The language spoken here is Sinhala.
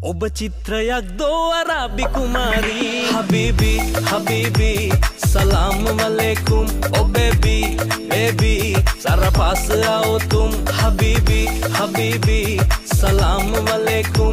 ඔබ චිත්‍රයක් දෝ අරාබි කුමාරී හබීබි හබීබි සලාම් වලයිකුම් ඕ බේබි බේබි සරපාස් आओ तुम हबीबी हबीबी सलाम वालेकुम